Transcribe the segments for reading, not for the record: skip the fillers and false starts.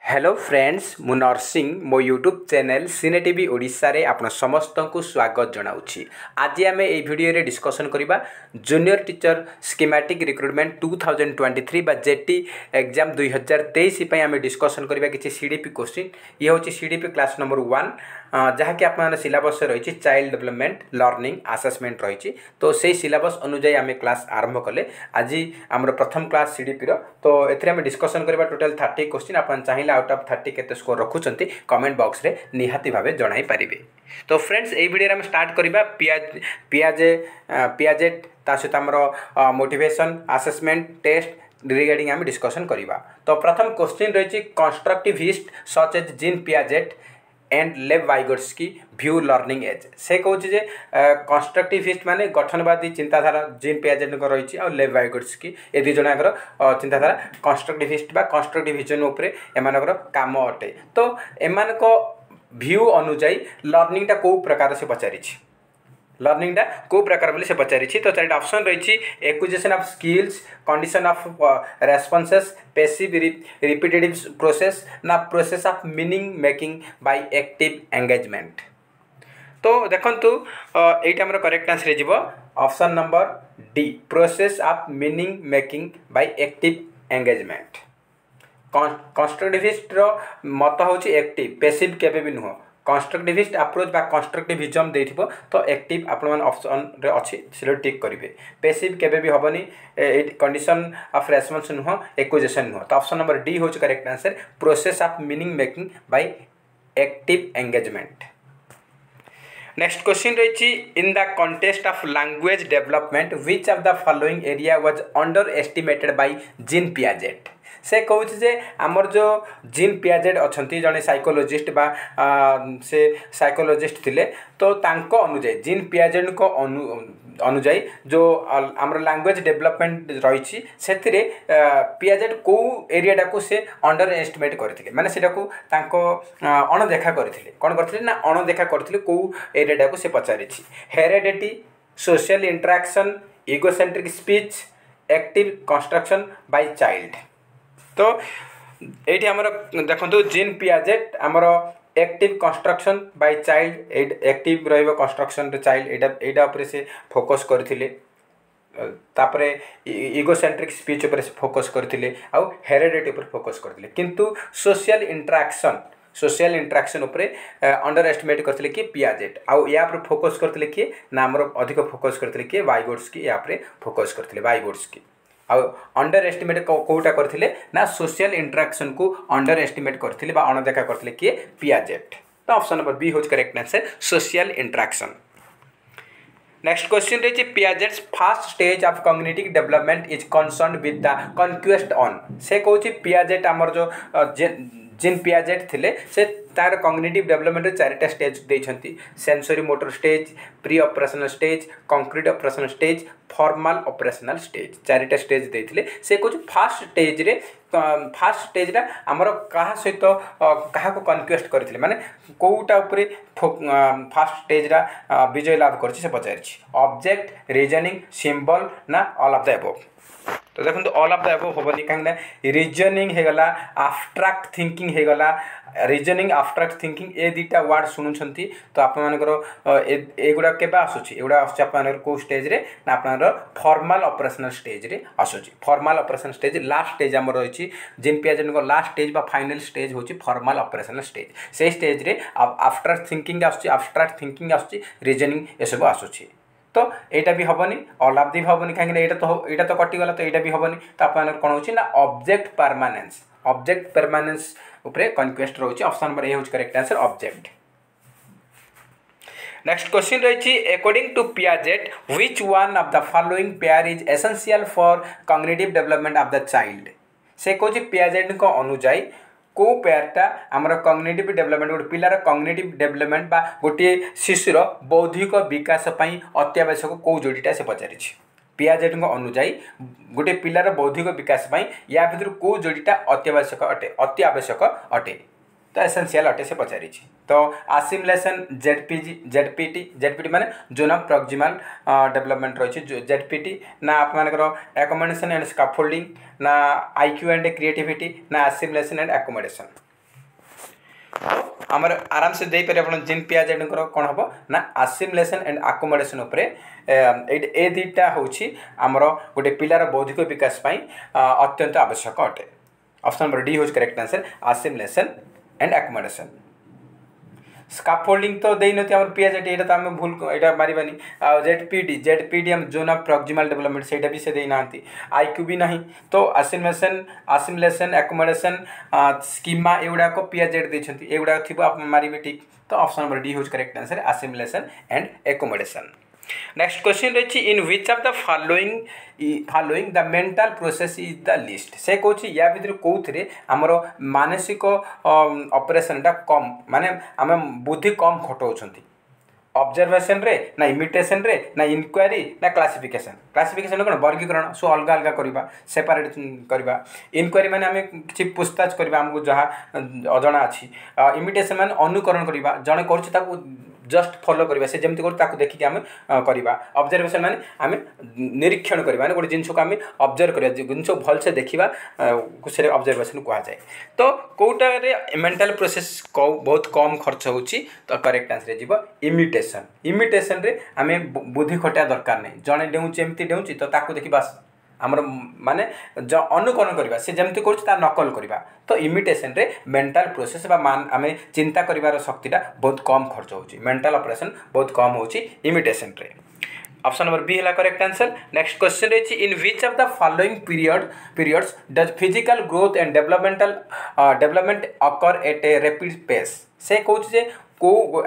Hello friends मु नरसिंह मो YouTube channel cine TV Odisha रे आपण समस्त को स्वागत जनाउछि। आज आम ए वीडियो रे डिस्कशन करिबा जूनियर टीचर स्कीमेटिक रिक्रुटमेंट 2023 बा जेटी एग्जाम 2023 पई आम डिस्कशन करिबा किछि सीडीपी क्वेश्चन। ये होछि सीडीपी क्लास नंबर 1 जहाँ कि आप सिलेबस रही चाइल्ड डेवलपमेंट लर्निंग असेसमेंट रही। तो से सिलेबस अनुजाई आम क्लास आरंभ कले। आज आम प्रथम क्लास सीडीपी तो एम डिस्कसन करबा टोटल 30 क्वेश्चन। आप चाहिए आउट ऑफ 30 केते स्कोर रखुंट कमेंट बॉक्स रे निहाती भावे जणाई पारिबे। तो फ्रेंड्स ए वीडियो रे हम स्टार्ट करबा पियाजेट ता सहित हमर मोटिवेशन असेसमेंट टेस्ट रिगार्डिंग आम डिस्कसन करबा। तो प्रथम क्वेश्चन रही constructivist such as Jean Piaget and Lev Vygotsky view learning as. से कहूँ जे कंस्ट्रक्टिविस्ट माने गठनवादी चिंताधारा जीन पियाजेट रही और लेव वाइगोट्स्की ए दुई जनाकर चिंताधारा कंस्ट्रक्टिविस्ट बा कंस्ट्रक्टिविजन उपरे एमानकर काम अटे। तो एमान व्यू अनुजाई लर्निंग टा को प्रकार से पचारि लर्निंग को प्रकार बोली से पचारि। तो चारिटा ऑप्शन रही acquisition of skills condition of responses passive repetitive process ना process of meaning making by active engagement. तो देखंतु एटा हमर करेक्ट आंसर हे जिवो option number D process of meaning making by active engagement. Constructivist रो मत होची एक्टिव पैसिव केबे भी नुह। कंस्ट्रक्टिविस्ट अप्रोच बा कंस्ट्रक्टिविज्म देथिबो तो एक्टिव आपण मन ऑप्शन रे अछि सिलेक्ट टिक करिवे। पैसिव केबे भी होबनी कंडीशन ऑफ रेस्पॉन्स नुह एक्विजिशन नुह। तो ऑप्शन नंबर डी होची correct answer process of meaning making by active engagement. Next question रही in the context of language development which of the following area was underestimated by Jean Piaget. से कहूँ जे आमर जो gene Piaget अच्छा जड़े psychologist बा से साइकोलोजिस्ट थिले। तो तांको अनुजाई जीन पियाजेट को अनुजाई जो आमर लैंग्वेज डेवलपमेंट रही से पियाजेट को एरिया को से अंडर एस्टिमेट करथिले माने सेटा को तांको अणदेखा करथिले। कोन करथिले ना अणदेखा करथिले को एरिया को से पचारिछि। Heredity social interaction egocentric speech active construction by child. तो ये आमर देखो जीन पियाजेट आमर active construction by child active रहिबो कंस्ट्रक्शन रे चाइल्ड एडा ऊपर से फोकस करथिले। तापरे इगोसेंट्रिक स्पीच ऊपर से फोकस करथिले आउ हेरेडिटी ऊपर फोकस करथिले। किंतु सोशल इंटरेक्शन ऊपर अंडर एस्टिमेट करथिले कि पियाजेट आउ या पर फोकस करथिले कि ना हमर अधिक फोकस करथिले कि वाइगोट्स्की या पर फोकस करथिले वाइगोट्स्की आउ अंडर एस्टिमेट कोटा करथिले ना सोशल इंटरेक्शन को अंडर एस्टिमेट करथिले बा अणदेखा करथिले कि पियाजेट। तो ऑप्शन नंबर बी होज correct answer social interaction. Next question रही Piaget's first stage of cognitive development is concerned with the conquest on. से कहूँ पियाजेट आमर जो जीन पियाजेट थिले से तार कॉग्निटिव डेवलपमेंट चारिटा स्टेज देइछंती sensory motor stage pre operational stage concrete operational stage formal operational stage चारिटा स्टेज देइथिले। से कुछ फास्ट स्टेज रा हमर कहा सहित कहा को कन्क्वेस्ट करथिले माने कोउटा ऊपर फास्ट स्टेज रा विजय लाभ करछि से पचारछि ऑब्जेक्ट रीजनिंग सिंबल ना ऑल ऑफ द अबव। तो देखो ऑल ऑफ द अबव होबनी कांगना रीजनिंग हे गला एब्स्ट्रैक्ट थिंकिंग हे गला रीजनिंग एब्स्ट्रैक्ट थिंकिंग ए दुटा वर्ड सुनुछंती। तो आप मानकर एगुडा केबा आसुची एगुडा आसुची आप मानकर को स्टेज रे ना आप मानकर फॉर्मल ऑपरेशनल स्टेज रे आसुची। Formal operational stage last stage हमर रहिची जीन पियाजेट को लास्ट स्टेज बा फाइनल स्टेज होची फॉर्मल ऑपरेशनल स्टेज। से स्टेज रे एब्स्ट्रैक्ट थिंकिंग आसुची एब्स्ट्रैक्ट थिंकिंग आसुची रीजनिंग ए सब आसुची। तो एटा भी हबनी ऑल ऑफ दी हबनी काहे एटा तो कटि गला। तो एटा भी हबनी। तो आप कोन होची ना ऑब्जेक्ट परमानेंस ऊपर कन्क्वेस्ट रहउची। ऑप्शन नंबर ए होची correct answer object. Next question रही according to Piaget which one of the following pair is essential for cognitive development of the child. से कहूँ पियाजेट को अनुजाई को पेयरटा आमर कॉग्निटिव डेवलपमेंट गोटे पिलार कॉग्निटिव डेवलपमेंट बा गोटे शिशुर बौद्धिक विकास पई अत्यावश्यक को जोड़ीटा से पचारि। पियाजेट को अनुजाई गोटे पिलार बौद्धिक विकास पई या भितर को जोड़ीटा अति आवश्यक अटे। तो एसेंशियल अटे से पचारि। तो आसिमुलेशन जेडपीटी माने जोन ऑफ प्रॉक्सिमल डेवलपमेंट रही जेडपीटी ना आप मानकर एकोमोडेशन एंड स्कैफोल्डिंग ना आईक्यू एंड क्रिएटिविटी ना आसिमुलेशन एंड एकोमोडेशन। तो आमर आराम से दे पारे अपन जिन पियाजेड कौन हम ना आसिमुलेशन एंड आकोमोडेशन उपरे ए दुईटा हूँ आमर गोटे पिलार बौद्धिक विकास अत्यंत आवश्यक अटे। ऑप्शन नंबर डी हूँ correct answer assimilation and accommodation. Scaffolding तो देन पीएचडी ये तो आम भूल यहाँ मारबानी जेडपीडी हम जोन ऑफ प्रॉक्सिमल डेवलपमेंट से भी से देना आईक्यू भी नहीं तो आसिमुलेशन एकोमोडेशन स्कीमा एगुड़ाक पीएचडी देते एगुड़ा थी आप मारे ठीक। तो ऑप्शन नंबर डी हूँ correct answer assimilation and accommodation. Next question रही in which of the following the mental process is the list से कौन या भितर कौन आमर मानसिक ऑपरेशन टा कम माने आम बुद्धि कम खटाऊँ ऑब्जर्वेशन रे ना इमिटेशन रे ना इनक्वारी ना क्लासिफिकेशन कौन वर्गीकरण सो अलग अलग करवा सेपरेट करवा इनक्वारी माने आम किसी पूछताछ करवा आमको जहाँ अजଣା अच्छी इमिटेशन माने अनुकरण करवा जड़े कर जस्ट फॉलो करवा से जमी कर देखिक आम करवा ऑब्जर्वेशन माने आम निरीक्षण करवा गोटे जिन को आम ऑब्जर्व करवा जिन भलसे देखा से ऑब्जर्वेशन कहुए। तो कौटारे मेंटल प्रोसेस बहुत कम खर्च होची तो करेक्ट आंसर जीव इमिटेशन रे आम बुद्धि खटिया दरकार नहीं जड़े डेउची एमती डेउची तो ताकू देखी बस आमर माने अनुकरण करवा से जमी कर नकल करवा। तो इमिटेशन रे मेंटल प्रोसेस आम चिंता कर शक्तिटा बहुत कम खर्च होची मेंटल ऑपरेशन बहुत कम होची इमिटेशन रे। ऑप्शन नंबर बी है करेक्ट आंसर। नेक्स्ट क्वेश्चन रही in which of the following periods does physical growth and development occur at a rapid pace से कौच जे को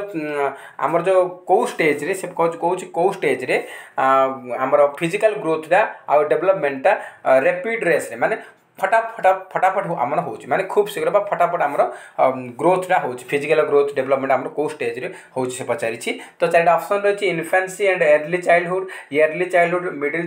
आमर जो कौ स्टेज रे से कौ स्टेज रे आमर फिजिकल ग्रोथटा आ डेवलपमेंटा रैपिड रेस रे माने फटाफट आमर हो माने खूब शीघ्र फटाफट आमर ग्रोथटा हो फिजिकल ग्रोथ डेवलपमेंट आमर कौ स्टेज रे हो से पचारि। तो चारिटा ऑप्शन रही infancy and early childhood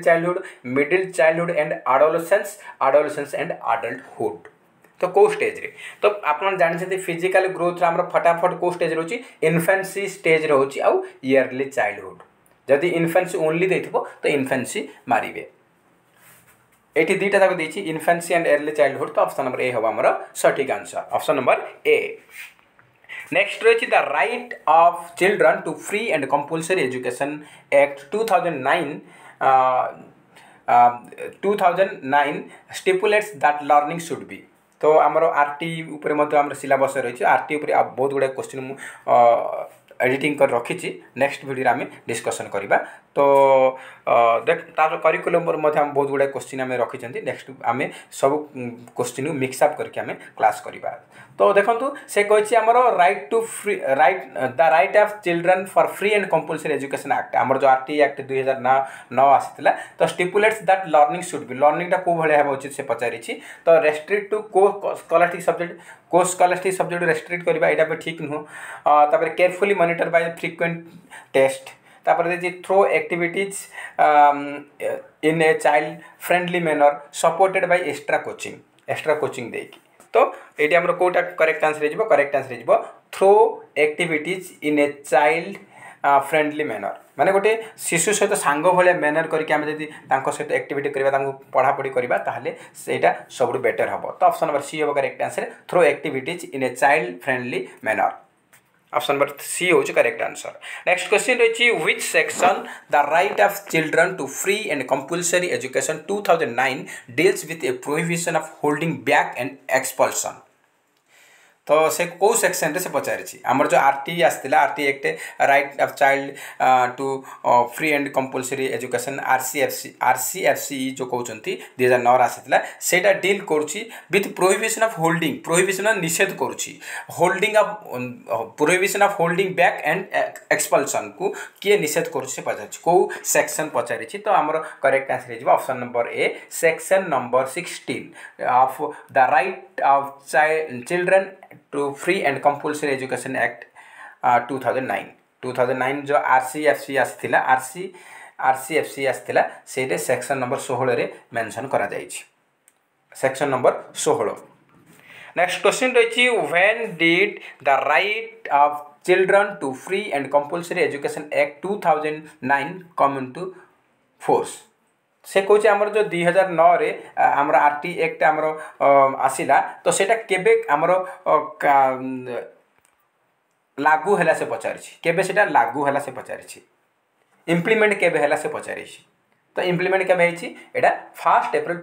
middle childhood and adolescence and adulthood. तो कौ स्टेज रे तो आप जानते फिजिकल ग्रोथ आम फटाफट कौ स्टेज रोची इन्फेंसी स्टेज रोची आउ इयरली चाइल्डहुड जदि इन्फेंसी ओनली देथिबो तो इन्फेंसी मारिबे एटी दुईटा तक देछि इन्फेंसी एंड अर्ली चाइल्डहुड। तो ऑप्शन नंबर ए हम हमर सटीक answer option number A. Next रही the right of children to free and compulsory education act 2009 stipulates that learning should be. तो आमर आरटी उपर सिलेबस रही आरटी उपर बहुत गुड़ाए क्वेश्चन एडिटिंग कर रखी नेक्स्ट वीडियो आम डिस्कसन करवा। तो देख तार करिकुलम हम बहुत गुड़ाए क्वेश्चन आम रखी नेक्स्ट आम सब क्वेश्चन मिक्सअप करके आम क्लास करवा। तो देखो से कही आमर right to free the right of children for free and compulsory education act आमर जो आरटी एक्ट 2009 आसाला। तो stipulates that learning should be लर्निंगटा कौ भाया होगा उचित से पचारि। तो रेस्ट्रिक्ट टू को स्कॉलास्टिक सब्जेक्ट रेस्ट्रिक्ट करवा यहाँ पे ठीक नुह। तापर carefully monitor by frequent test तापर देखिए through activities in a child friendly manner supported by extra coaching देकी। तो ये आम कौटा correct answer correct answer through activities in a child friendly manner माने गोटे शिशु सहित सांग भाया मैनर करके आम जब सहित एक्टिविटी करवा पढ़ापढ़ी करवा ताहले सेटा सब बेटर हम। तो ऑप्शन नंबर सी हम correct answer through activities in a child friendly manner option number C हो करेक्ट आंसर। नेक्स्ट क्वेश्चन रही which section the right of children to free and compulsory education 2009 deals with a prohibition of holding back and expulsion. तो से कौ section रे से पचारि आमर जो RTE आसला RTE act right of child to free and compulsory education RCFC जो कहते 2009 आसाला सेटा डील करुच्ची with prohibition of holding prohibition निषेध करुच्ची holding of prohibition of holding back and expulsion को किए निषेध करुच्ची पचारि कौ सेक्शन पचारि। तो आमर करेक्ट आंसर हो option number A section number 16 of the right of children to free and compulsory education act 2009 जो आरसीएफसी आसला आरसीएफसी आसला से सेक्शन नंबर 16 रे मेंशन करा जाइछि सेक्शन नंबर 16। नेक्स्ट क्वेश्चन रही when did the right of children to free and compulsory education act 2009 come into force. से कौच आमर जो 2009 रे आमर आरटी एक्ट आमर आसिला तो सेटा केबे आमर लागू हैला से पचारिछि केबे सेटा लागू हैला से पचारिछि इम्प्लीमेंट केबे हैला से पचारिछि तो इम्प्लीमेंट केबे हेछि एटा 1 अप्रैल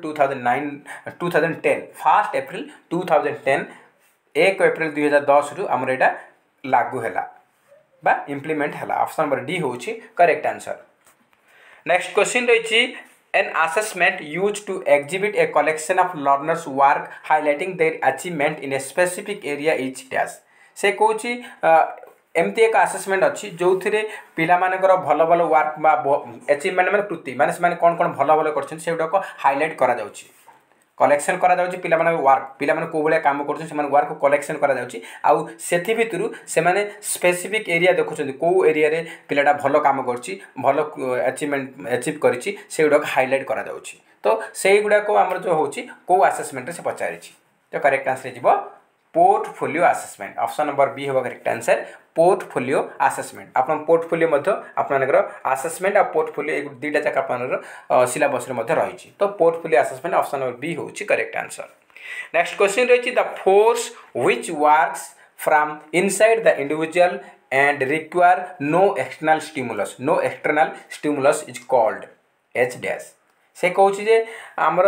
2010 1 अप्रैल 2010 1 अप्रैल 2010 रु आमर एटा लागू हैला बा इम्प्लीमेंट हैला ऑप्शन नंबर डी होछि करेक्ट आंसर नेक्स्ट क्वेश्चन रहिछि an assessment used to exhibit a collection of learners work highlighting their achievement in a specific area each dash से कहूँ एमती एक आसेसमेंट अच्छी जो थे पिला मानकर भल भल वर्क बा अचिवमेंट माने कृति माने से कौन कौन भल भल कर हाइलाइट करा जाउछि कलेक्शन करा जाउछि पिला मानकर वर्क पिला माने को भले काम करछन से वर्क को कलेक्शन करा जाउछि आउ सेथि भितरु से माने स्पेसिफिक एरिया देखुछन को एरिया रे पिलाटा भल काम करछि भल अचीवमेंट अचीव करछि से गुडा हाइलाइट करा जाउछि तो सेही गुडा को हमर जो होछि को असेसमेंट से पचारिछि तो करेक्ट आंसर जिवो portfolio assessment option number B होगा करेक्ट आंसर पोर्टफोलियो असेसमेंट आपन पोर्टफोलियो मध्य आपनकर असेसमेंट और पोर्टफोलियो दुईटा जाक आपनर सिलेबस रे मध्य रहिछि तो portfolio assessment option number B होछि करेक्ट आंसर नेक्स्ट क्वेश्चन रहिछि the force which works from inside the individual and require no external stimulus is called H dash से कहूँ जे आमर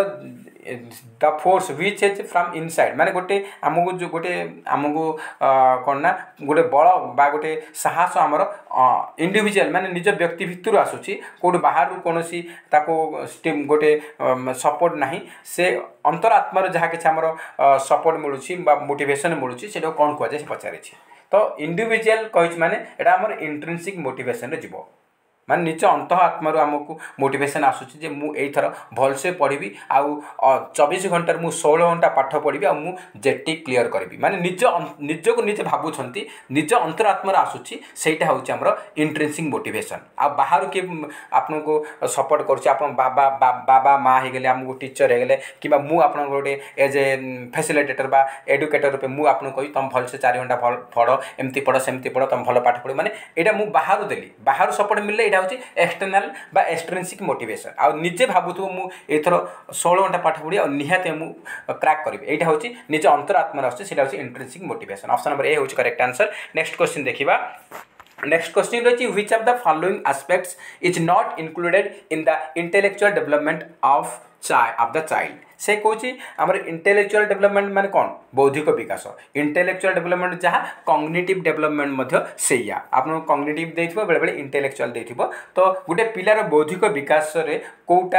the force which is from inside माने गोटे आमको जो गोटे आमको कौन ना गोटे बल बा गोटे साहस आमर इंडिविजुअल माने निज व्यक्ति भितर आसुची कोड बाहर कौन सी स्टीम गोटे सपोर्ट नहीं से अंतरात्मार जहाँ कि आमर सपोर्ट मिलूँ बा मोटिवेशन मिलूँ से कौन कहुए से पचारि तो इंडिविजुअल कही माने एटा आमर इंट्रिंसिक मोटिवेशन रे जीवो मान निज अंत आत्मार आमको मोटिवेशन आसूँ जे मुझर भलसे पढ़ी आउ 24 घंटार मु 16 घंटा पाठ पढ़ी आउ जेटी क्लीयर करी माने निज को निजे भावुंट निज अंतरात्मार आसूँ सेटा हूँ आमर इंट्रेंसिंग मोटिवेशन आ बाहर किए आपको सपोर्ट करुँ बाबा बाबा माँ हो गले आमको टीचर हो गले कि मुझे गोटे एज ए फैसिलिटेटर बा एडुकेटर रूपे मुझे कही तुम भलसे 4 घंटा पढ़ एमती पढ़ सेमती पढ़ तुम भल पाठ पढ़ माने यहाँ मुझे बाहर देली बाहर सपोर्ट मिलले हूँ एक्सटर्नाल बा एक्सट्रिंसिक मोटिवेशन आ निजे भावुथु मु एथर 16 घंटा पाठ पढ़ी आ निहाते मु क्रैक करिवे एटा होची निजे अंतरात्मा आछे सेटा होची intrinsic motivation option number A होची करेक्ट आंसर नेक्स्ट क्वेश्चन देखिबा नेक्स्ट क्वेश्चन रही which of the following aspects is not included in the intellectual development of the child से कहूँ आमर इंटेलेक्चुअल डेवलपमेंट माने कौन बौद्धिक विकास इंटेलेक्चुअल डेवलपमेंट जहाँ कॉग्निटिव डेवलपमेंट सेया आपन कॉग्निटिव देथिबो बेले बेले इंटेलेक्चुअल देथिबो तो गोटे पिलार बौद्धिक विकास रे कोटा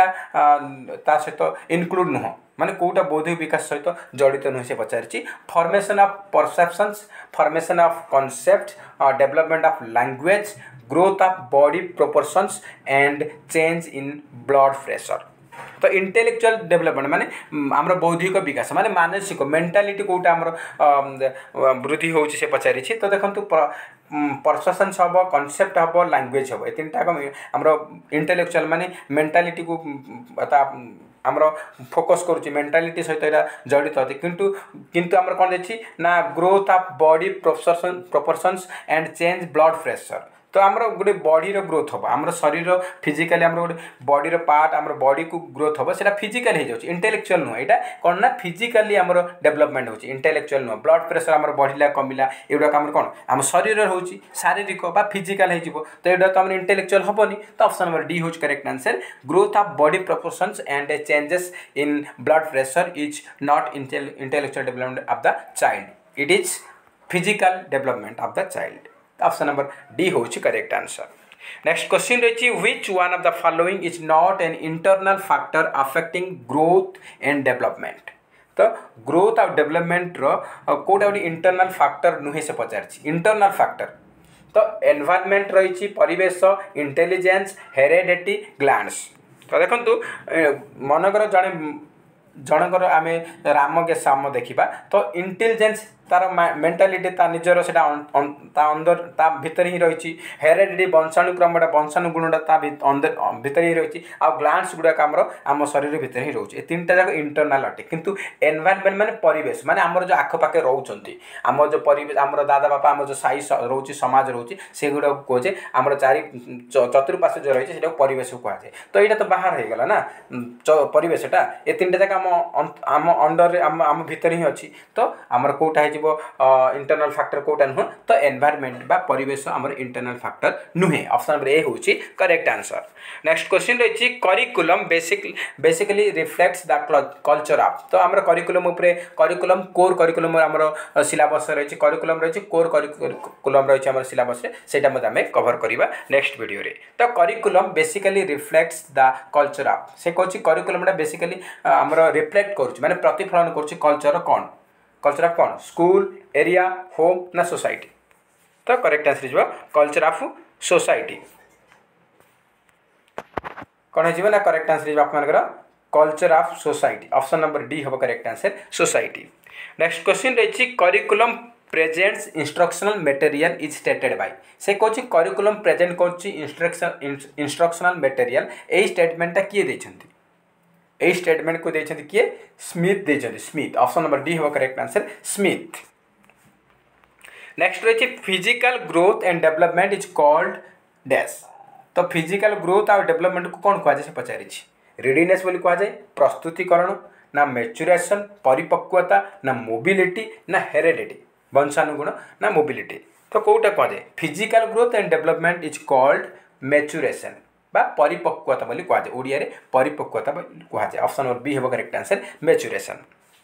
ता सहित इनक्लूड नुह माने कोटा बौद्धिक विकास सहित जड़ित नुह से पचारिछि formation of perceptions formation of concept development of language growth of body proportions and change in blood pressure तो इंटेलेक्चुअल डेवलपमेंट माने आमर बौद्धिक विकास माने मानसिक मेंटालिटी कोटा आमर वृद्धि होउछि से पचारि छी तो देखंतु परसेप्शन हम कॉन्सेप्ट हम लैंग्वेज हम ए तीनटा आमर इंटेलेक्चुअल माने मेंटालिटी को आमर फोकस करुच्ची मेंटालिटी सहित यहाँ जड़ित होती किंतु किंतु आमर कौन देखी ना growth of body proportions and change blood pressure तो आमर गोटे बॉडी रो ग्रोथ हम आमर शरीर फिजिकली आमर गोटे बॉडी रो पार्ट आमर बॉडी को ग्रोथ हम सेटा फिजिकल हो जाउछि इंटेलेक्चुअल नुह एटा कौन ना फिजिकली आमर डेवलपमेंट होछि इंटेलेक्चुअल नुह ब्लड प्रेशर आमर बढ़िला कमिला एगुडा आमर कौन आम शरीर होछि शारीरिक बा फिजिकल हो जिवो तो एटा तो आमर इंटेलेक्चुअल हबनी तो ऑप्शन नंबर डी होछि correct answer growth of body proportions and changes in blood pressure is not intellectual development of the child it is physical development of the child option number D होछि correct answer next question रही which one of the following is not an internal factor affecting growth and development तो growth और development रो कोटा गोटे internal factor नुहे से पचारछि इंटरनल फैक्टर तो एनवायरनमेंट रही परिवेश इंटेलिजेंस हेरेडिटी ग्लैंड्स तो देखंतु मनकर जने जनकर आमे राम के साम देखिबा तो इंटेलिजेंस तार मेंटालिटी ता निजर से अंदर ता भीतर ही रही हेरेडिटी वंशाणुक्रमटा वंशाणुगुणटा ता भीतर ही रही आ ग्लांड्स गुड़ाक आम शरीर भीतर ही रोचे तीन टा जाक इंटरनाल अटे किंतु एनवायरनमेंट माने परिवेश माने आमर जो आखपाखे रोचे आम जो परिवेश आम दादा बापा आम जो साई रोचे समाज रोचे से गुड़ा कहे आम चारि चतुर्पाश जो रही है परिवेश कहुए तो यहाँ तो बाहर हो गला ना परिवेशटा ये तीन टा जाक आम अंडर आम भीतर ही अच्छी तो आमर कौटा हो इंटरनल फैक्टर कौटा नुह तो एनवायरनमेंट बा परिवेश आमर इंटरनल फैक्टर नुहे ऑप्शन नंबर ए होची करेक्ट आंसर। नेक्स्ट क्वेश्चन रही curriculum basically reflects the culture of तो आमर करिकुलम उपरे करिकुलम कोर करिकुलम आमर सिलेबस रही करिकुलम रही कोर करिकुलम रही आमर सिलेबस रे सेटा मते हमें कवर करबा नेक्स्ट वीडियो रे। तो curriculum basically reflects the culture of से कहछि करिकुलमटा बेसिकली आमर रिफ्लेक्ट करूछि माने प्रतिफलन करूछि कल्चर कोन कल्चर ऑफ कौन स्कूल एरिया होम ना सोसाइटी तो करेक्ट आंसर हो कल्चर ऑफ सोसाइटी कौन हो ना करेक्ट आंसर हो culture of society option number D हम correct answer society. Next question रही curriculum presents instructional material is stated by से कहछि करिकुलम प्रेजेंट करछि इंस्ट्रक्शनल मटेरियल ए स्टेटमेंटटा किए देछंती ए स्टेटमेंट को देछंती किए स्मिथ देछंती स्मिथ ऑप्शन नंबर डी हो करेक्ट आंसर स्मिथ। नेक्स्ट रही physical growth and development is called dash तो फिजिकल ग्रोथ और डेवलपमेंट को कौन कहुए से पचारि रेडीनेस बोली कहुए प्रस्तुतिकरण ना मैच्योरेशन परिपक्वता ना मोबिलिटी ना हेरेडिटी वंशानुगुण ना मोबिलिटी तो कौटा कहुए physical growth and development is called maturation बा परिपक्वता बोली कहुए ओडिया रे परिपक्वता कहुए ऑप्शन नंबर बी हो correct answer maturation.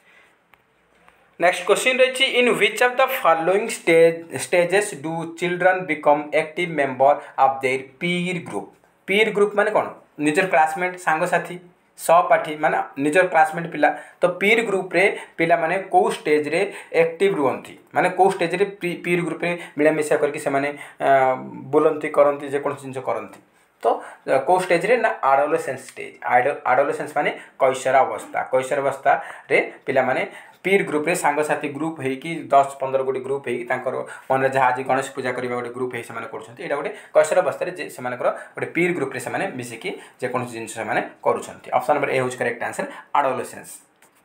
Next question रही in which of the following stages do children become active member of their peer group माने कौन निजर क्लासमेट सांगसाथी सहपाठी माने निजर क्लासमेट पिला तो पीर ग्रुप रे पिला माने को स्टेज रे एक्टिव रुहंती माने को स्टेज रे पीर ग्रुप रे मिलामिशा करके से माने बोलंती करंती जे कोन जिंस करंती तो को स्टेज रे ना एडोलेसेंस स्टेज एडोलेसेंस माने कैशोर अवस्था रे पिला माने पीर ग्रुप रे सांगसाथी ग्रुप है कि 10-15 गोटे ग्रुप है मन जहाँ आज गणेश पूजा करने गोटे ग्रुप है यहाँ गोटे कैशोर अवस्था से गोटे पीर ग्रुप रे से मिसिकी जेको जिनस करुँच ऑप्शन नंबर ए हूँ correct answer adolescence.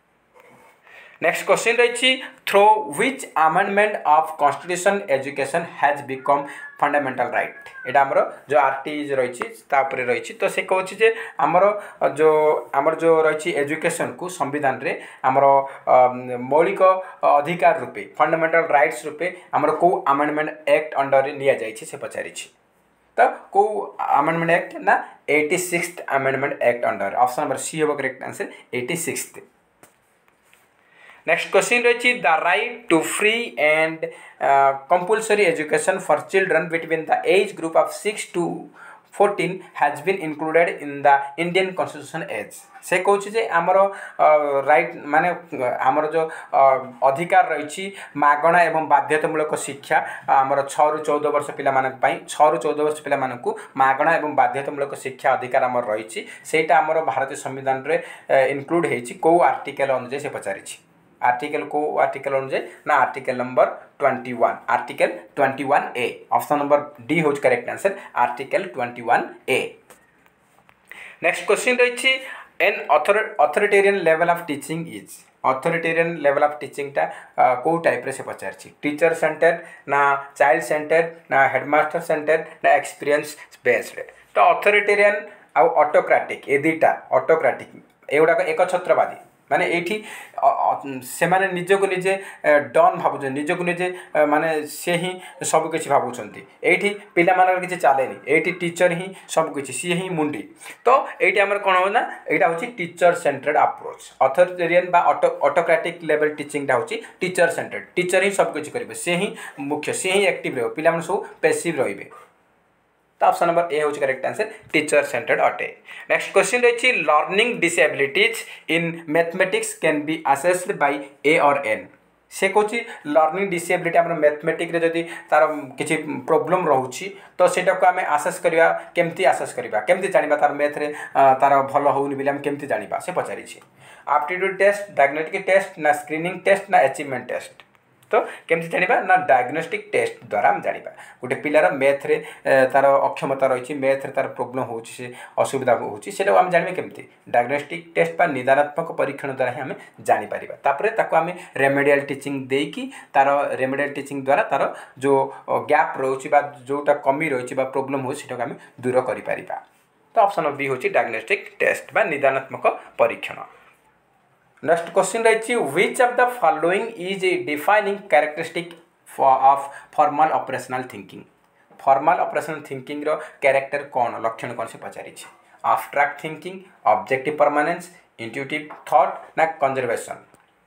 Next question रही through which amendment of constitution education has become fundamental right एटा हमरो जो आरटी रही रही तो से कहूँ आमर जो रही एजुकेशन को संविधान रे आमर मौलिक अधिकार रूपे फंडामेंटल राइट्स रूपे आमर को अमेंडमेंट एक्ट अंडर निया जाइछि से पचारि तो को अमेंडमेंट एक्ट ना 86th amendment act under option number C हो correct answer 86th। Next question रही the right to free and compulsory education for children between the age group of 6 to 14 has been included in the Indian constitution as से कहूँ जे आमर right माने आमर जो अधिकार रही मागणा एवं बाध्यतामूलक शिक्षा आमर 6 ରୁ 14 वर्ष पिला 6 ରୁ 14 वर्ष पिला मागणा एवं बाध्यतामूलक शिक्षा अधिकार आमर रही सेटा आमर भारतीय संविधान रे इनक्लूड होईछि को आर्टिकल अनुसार से पचारि आर्टिकल को आर्टिकल अनुसार ना article number 21 article 21A option number D हो correct answer article 21A। Next question रही an authoritarian level of teaching is authoritarian level of teaching टा को टाइप रे से पचारि टीचर सेंटर ना चाइल्ड सेंटर ना हेडमास्टर सेंटर ना एक्सपीरियंस बेस्ड तो अथॉरिटेरियन आउ ऑटोक्रेटिक ए दुटा ऑटोक्रेटिक एगुड़ा एक छत्रवादी माने एठी से माने निजको निजे डन भाबुछन निजको निजे माने से ही सब किछि भाबुछंती एठी पिला मानर किछि चालेनी एठी टीचर ही सब किछि सी ही मुंडी तो एठी हमर कोन हो ना एटा होछि टीचर सेंटर्ड अप्रोच अथॉरिटेरियन बा ऑटोक्रेटिक लेवल टीचिंग टा होछि टीचर सेंटर्ड टीचर ही सब किछि करिवे से ही मुख्य से ही एक्टिव रहबो पिला मन सब पैसिव रहिबे तो ऑप्शन नंबर ए होछि करेक्ट आंसर टीचर सेंटर्ड अटे। नेक्स्ट क्वेश्चन रही learning disabilities in mathematics can be assessed by a और एन से कहूँ लर्निंग डिसेबिलिटी आम मैथमेटिक रे जदि तार किसी प्रोब्लेम रोचे तो सेटा को आम आसेस करवा केमती आसेस करवा केमती जानिबा तार मैथ रे तार भल होउनी बिले आम केमती जानिबा से पचारि एप्टीट्यूड टेस्ट डायग्नोस्टिक टेस्ट ना स्क्रीनिंग टेस्ट ना अचीवमेंट टेस्ट तो केमती जानिबा ना डायग्नोस्टिक टेस्ट द्वारा हम जानिबा गोटे पिलार मैथ रे तार अक्षमता रही मैथ रे तार प्रोब्लेम होची से असुविधा होची सेटा हम जानिबा केमती डायग्नोस्टिक टेस्ट बा निदानात्मक परीक्षण द्वारा ही हम जानि परिबा तापरे ताको हम रेमेडियल टीचिंग देकी तार रेमेडियल टीचिंग द्वारा तार जो गैप रोची बा जोटा कमी रोची बा प्रोब्लेम हो सेटा हम दूर करि परिबा तो ऑप्शन बी होची डायग्नोस्टिक टेस्ट बा निदानात्मक परीक्षण नेक्स्ट क्वेश्चन रही which of the following is a defining characteristic of formal operational thinking formal operational thinking रो कैरेक्टर कौन लक्षण कौन से पचारि abstract thinking objective permanence intuitive thought ना कंजर्वेशन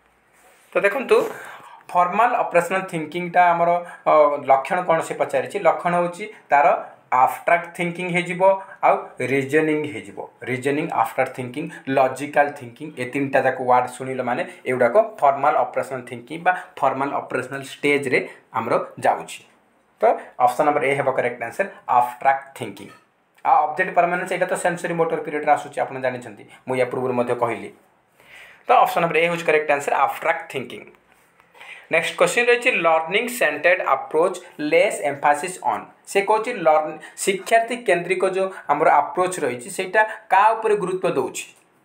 तो देखंतु फॉर्मल ऑपरेशनल थिंकिंग टा हमर लक्षण कौन से पचारि लक्षण होची तार एब्स्ट्रैक्ट थिंकिंग हे जिवो आउ रीजनिंग हे जिवो reasoning abstract thinking logical thinking ए तीनटा जाक वर्ड सुनिलो माने एउडा को फॉर्मल ऑपरेशनल थिंकिंग बा फॉर्मल ऑपरेशनल स्टेज रे हमरो जाउची तो ऑप्शन नंबर ए हेबो करेक्ट आंसर एब्स्ट्रैक्ट थिंकिंग आ ऑब्जेक्ट परमानेंस एटा तो सेंसरी मोटर पीरियड रे आसुची आपण जानि छंती मु या पूर्व मध्ये कहली तो ऑप्शन नंबर ए होच correct answer abstract thinking next question रही learning centred approach less emphasis on से कहूँ लर्न शिक्षार्थी केंद्रिक जो आमर अप्रोच रही सेटा का ऊपर गुरुत्व दौची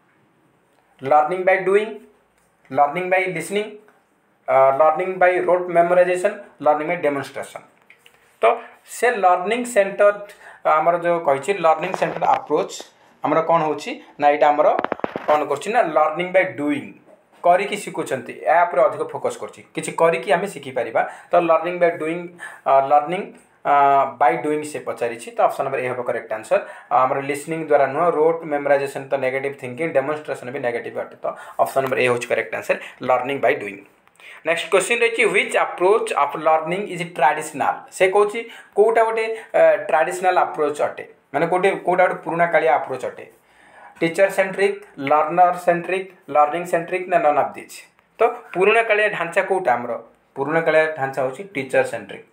learning by doing learning by listening learning by rote memorisation learning by demonstration तो से लर्निंग सेंटर आमर जो कही लर्निंग सेंटर अप्रोच आमर कौन होची ना यहाँ आमर कौन कर लर्निंग बाय डूइंग करिकी शिखुंट या अधिक फोकस करी आम शिखिपर तो learning by doing learning by doing से पचारि तो ऑप्शन नंबर ए हम करेक्ट आंसर आम लिसनिंग द्वारा नुह रोट मेमोराइजेशन तो नेगेटिव थिंकिंग डेमोन्स्ट्रेशन भी नेगेटिव अटे तो ऑप्शन नंबर ए हूँ correct answer learning by doing next question रही which approach of learning is traditional से कहूँ कौटा गोटे ट्रेडिशनल अप्रोच अटे माने कौटे कौटा गोटे पुराना कालिया अप्रोच अटे teacher centric learner centric learning centric ना नन ऑफ दिस तो पुराना कालिया ढांचा कौटा आमर पुराना कालिया ढांचा होची टीचर सेंट्रिक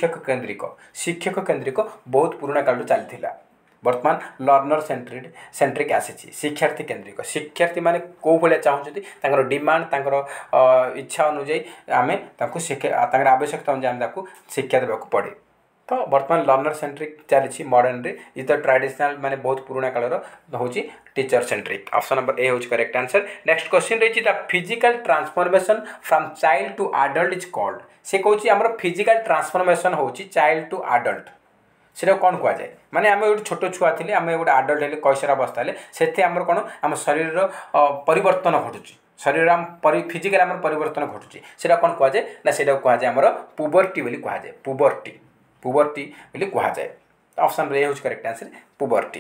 शिक्षक केंद्रिक बहुत पुराना काल चलता बर्तमान लर्नर सेंट्रिक आसी शिक्षार्थी केंद्रिक शिक्षार्थी माने कौ भाया चाहते डिमांड इच्छा अनुजाई आम आवश्यकता अनुजाई आम शिक्षा देवाक पड़े तो बर्तमान लर्नर सेंट्रिक चली मॉडर्न रे इज द ट्रेडिशनल माने बहुत पुराना कालर होची teacher centric option number A होची करेक्ट आंसर नेक्स्ट क्वेश्चन रही the physical transformation from child to adult is called से कहूँ आम फिजिकल ट्रांसफॉर्मेशन होची चाइल्ड टू एडल्ट से कौन कह जाए माने आम गोटे छोट छुआ थी आम गोटे एडल्ट हेले कैसर अवस्था हेले से आम कौन आम शरीर परिवर्तन घटुची शरीर आम फिजिकल आम परिवर्तन घटुची से कौन कह जाए ना से कह जाए आम पुबर्टी बोली कह जाए पुबर्टी बोली कह जाए ऑप्शन ए हूँ correct answer puberty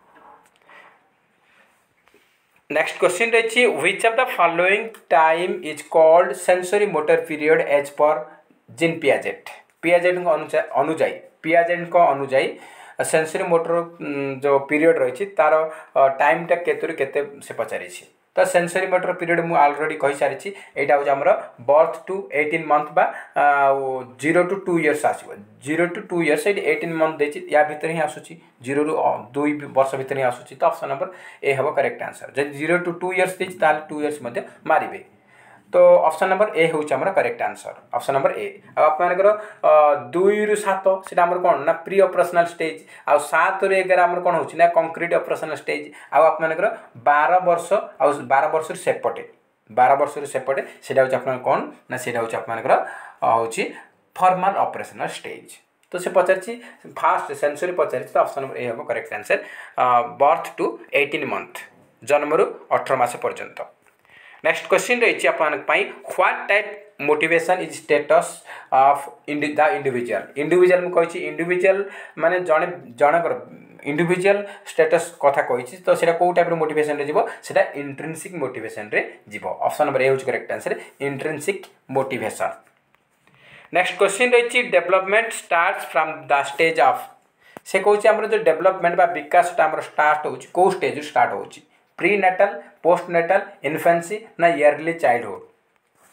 next question रही which of the following time is called sensory motor period as per Jean Piaget अनुजाई सेंसरी मोटर जो पीरियड रही तार टाइम टा केते से पचारि तो सेंसरी मोटर पीरियड मुझे ऑलरेडी कही सारी यहाँ हूँ आमर बर्थ टू 18 मंथ बा 0 to 2 years आसो 0 to 2 years ये 18 मंथ देती या भितर ही आसूँ 0 ରୁ 2 वर्ष भितर ही आसूँ तो ऑप्शन नंबर ए हम करेक्ट आंसर जब 0 to 2 years देती 2 years मारे तो ऑप्शन नंबर ए हूँ आमर correct answer option number A आपर 2 ରୁ 7 से कौन ना प्री ऑपरेशनल स्टेज आ 7 ରୁ 11 आमर कौन होची ना कंक्रीट ऑपरेशनल स्टेज आप 12 वर्ष आ 12 वर्ष सेपटे 12 वर्ष सेपटे से हूँ कौन ना से हूँ फॉर्मल ऑपरेशनल स्टेज तो से पचारि फास्ट सेंसरी पचारि तो ऑप्शन नंबर ए हम correct answer birth to 18 month जन्म रू 18 मास पर्यंत नेक्स्ट क्वेश्चन रही what type motivation is status of the individual मुझे इंडिविजुअल माने जड़े जनकर इंडिविजुअल स्टेटस कथा कही तो सेटा कौ टाइप मोटिवेशन रे जीवो सेटा इंट्रिंसिक मोटिवेशन रे जीवो ऑप्शन नंबर ए हूँ correct answer intrinsic motivation next question रही development starts from the stage of से कहूँ आम जो डेवलपमेंट बा विकास स्टार्ट हो कौ स्टेज स्टार्ट हो prenatal postnatal infancy ना इयरली चाइल्डहुड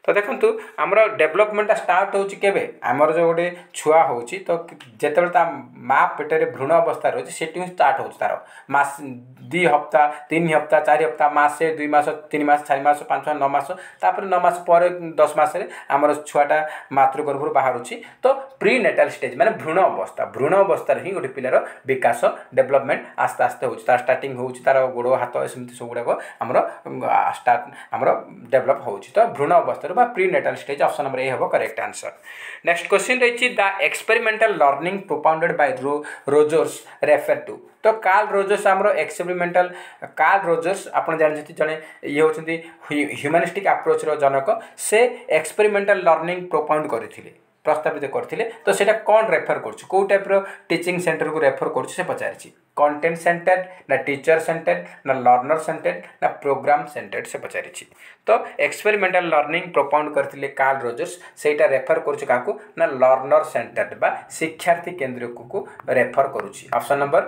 तो देखंतु हमर डेवलपमेंट स्टार्ट होची केबे हमर जो गोटे छुआ होची तो जेतेबेले ता माँ पेटरे भ्रूण अवस्था रही सेठी स्टार्ट होची तार मास 2 हफ्ता 3 हफ्ता 4 हफ्ता मासे 2 मास 3 मास 4 मास 5 मास 9 मास तापर 9 मास पर 10 मास रे हमर छुआटा मातृगर्भर बाहरुची तो प्री नेटल स्टेज माने भ्रूण अवस्था रे ही गोटे पिलार विकास डेवलपमेंट आस्ते आस्ते होची तार स्टार्टिंग होची तार गोड़ो हाथ एसमति सब गुडा को हमर स्टार्ट हमर डेवलप होची तो भ्रूण अवस्था बा prenatal stage option number A हबो करेक्ट आंसर। नेक्स्ट क्वेश्चन रही the experimental learning propounded by Rogers refer to तो कार्ल रोजर्स हमरो एक्सपेरिमेंटल कार्ल रोजर्स आपण जानथि जने ये होचंती ह्यूमनिस्टिक अप्रोच रो जनक से एक्सपेरिमेंटल लर्निंग प्रोपाउंड करथिले प्रस्तावित करथिले तो सेटा कोन रेफर करछु को टाइप रो टीचिंग सेंटर को रेफर करछु से पचारछि कंटेंट सेंटर्ड ना टीचर सेंटर्ड ना लर्नर सेंटर्ड ना प्रोग्राम सेंटर्ड से पचारछि तो एक्सपेरिमेंटल लर्निंग प्रोपाउंड करथिले कार्ल रोजर्स सेटा रेफर करछु काकू ना लर्नर सेंटर्ड बा शिक्षार्थी केंद्रित को रेफर करूछि ऑप्शन नंबर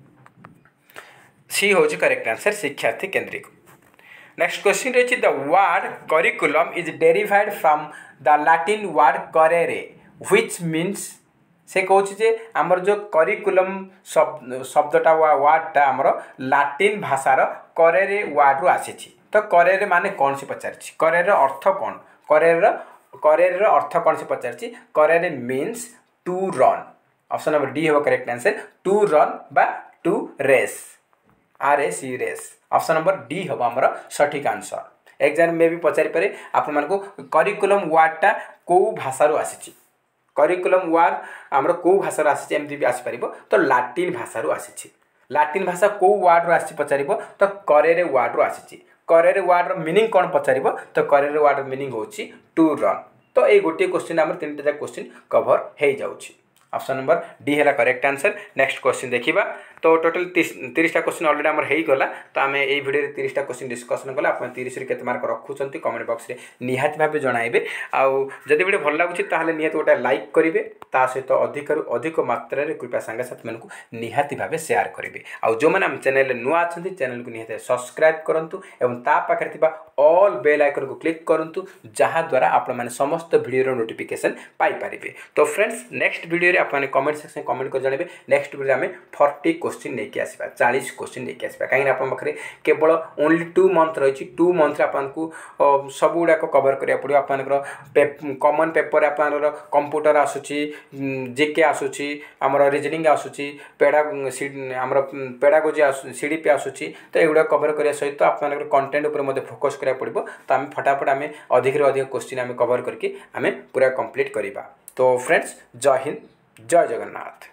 सी होछि करेक्ट आंसर शिक्षार्थी केंद्रित। नेक्स्ट क्वेश्चन रही the word curriculum is derived from the Latin word currere which means से कहूँ जे आमर जो करिकुलम शब्दटा वर्डटा आमर लैटिन भाषार करेरे वर्ड रु आसी तो करेरे माने कौन से पचारछि करेरे अर्थ कौन करेरे अर्थ कौन से पचारछि currere means to run option number D हो करेक्ट आंसर टू रन बा to race RAC race option number D हम आमर सठिक आंसर एग्जाम में भी पचारि पारे आपण मानको करिकुलम वर्डटा को भाषा रु आसी करिकुलम वर्ड आमर को भाषा आसी एमती भी आसी पारिबो तो लैटिन भाषा रु आसी लैटिन भाषा को वर्ड रु आसी पचारिबो तो करेरे वर्ड रु आसी करेरे वर्ड रो मीनिंग कोन पचारिबो तो करेरे वर्ड रो मीनिंग होची टू रन तो ए गोटे क्वेश्चन आमर तीनटा क्वेश्चन कवर हे जाउची ऑप्शन नंबर डी है करेक्ट आंसर। नेक्स्ट क्वेश्चन देखिबा तो टोटल 30टा क्वेश्चन ऑलरेडी हमर हेई गला तो आमे एई वीडियो रे 30टा क्वेश्चन डिस्कशन कला आपण 30 रे केते मार्क रखुचंती कमेंट बॉक्स रे निहात भाबे जणाइबे आउ जदि वीडियो भल लागुची ताहाले निहात गोटा लाइक करिवे ता सहित अधिक मात्रा रे कृपया संग साथी मानकु निहाती भाबे शेयर करिवे आउ जो माने हम चैनल रे नुआ अछंती चैनल को निहात सब्सक्राइब करंतु एवं ता पाखरे थिबा ऑल बेल आइकन को क्लिक करंतु जहां द्वारा आपण माने समस्त वीडियो रो नोटिफिकेशन पाई परिबे। तो फ्रेंड्स नेक्स्ट वीडियो रे आपण कमेंट सेक्शन कमेंट कर जणाइबे नेक्स्ट वीडियो में 40 क्वेश्चन लेके आसीबा 40 क्वेश्चन लेके आसीबा काहे आपण पाखरे केवल ओनली 2 मंथ रही 2 मंथ रे आपण को सब गुडा को कवर करिया पड़ियो आपण कॉमन पेपर आपण कंप्यूटर आसुची जीके आसुची हमर रीजनिंग आसुची हमर पेडागोजी सीडीपी आसुची तो एगुडा कवर करिया सहित आपण कंटेंट ऊपर मध्ये फोकस करिया पड़िबो तो हम फटाफट आम अधिक क्वेश्चन आम कवर करके आम पूरा कंप्लीट करिबा। तो फ्रेंड्स जय हिंद जय जगन्नाथ।